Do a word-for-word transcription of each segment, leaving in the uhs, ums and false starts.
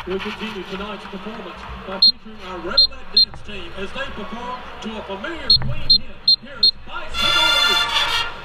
We continue tonight's performance by featuring our Redolette dance team as they perform to a familiar Queen hit. Here's Bicycle Race.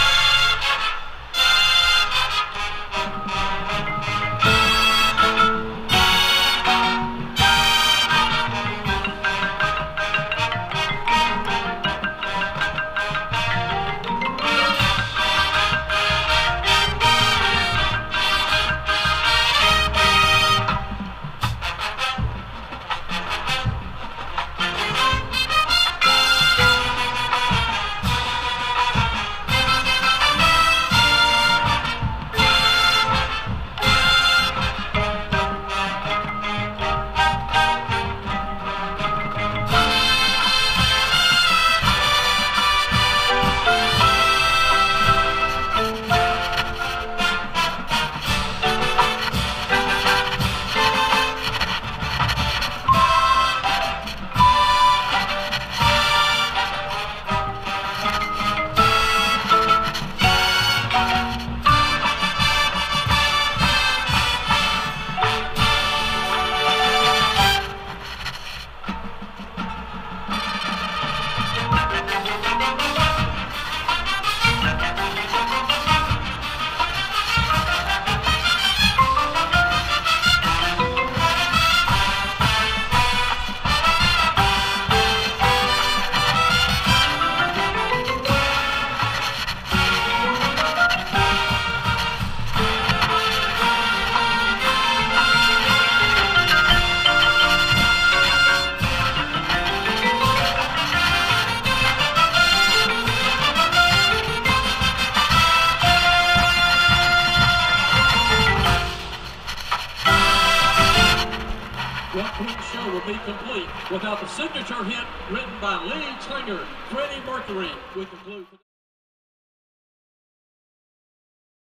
What Queen show would be complete without the signature hit written by Lee Klinger? Freddie Mercury. We conclude.